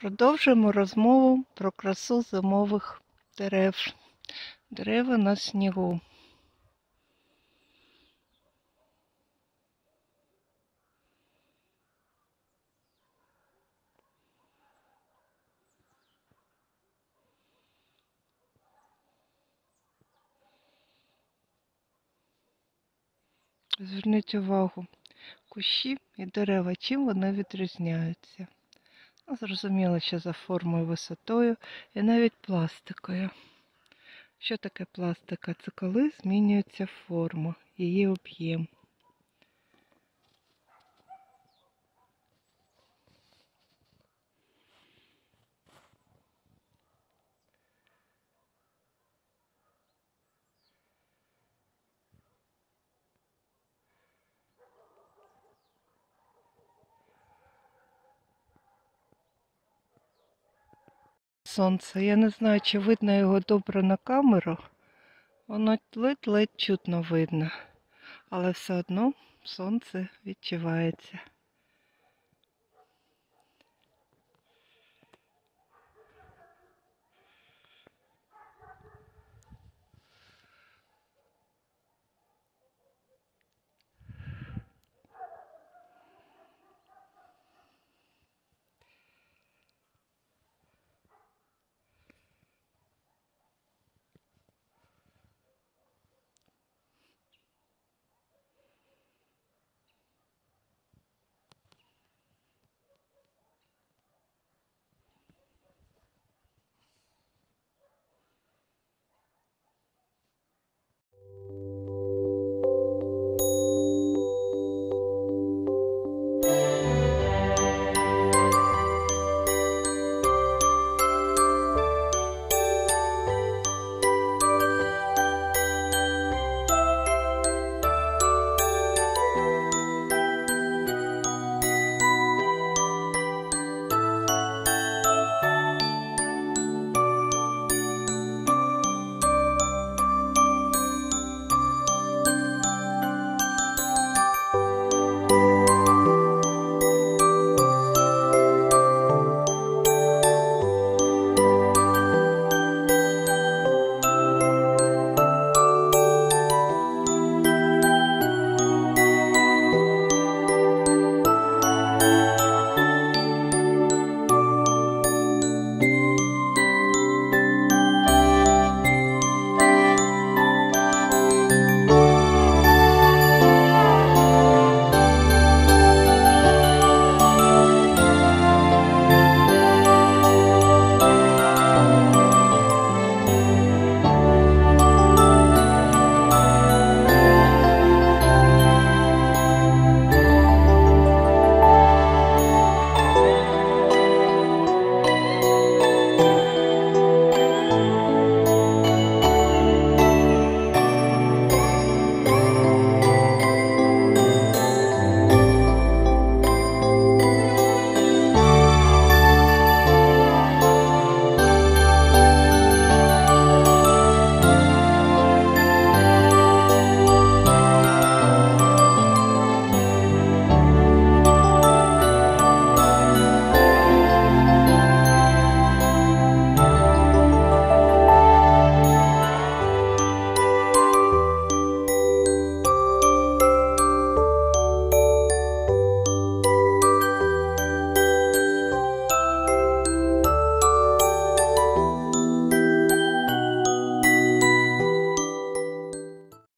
Продовжуємо розмову про красу зимових дерев. Дерева на снігу. Зверніть увагу, кущі і дерева, чим вони відрізняються. Зрозуміло, що за формою, висотою і навіть пластикою. Що таке пластика? Це коли змінюється форма, її об'єм. Сонце. Я не знаю, чи видно його добре на камеру. Воно ледь-ледь чутно видно. Але все одно сонце відчувається.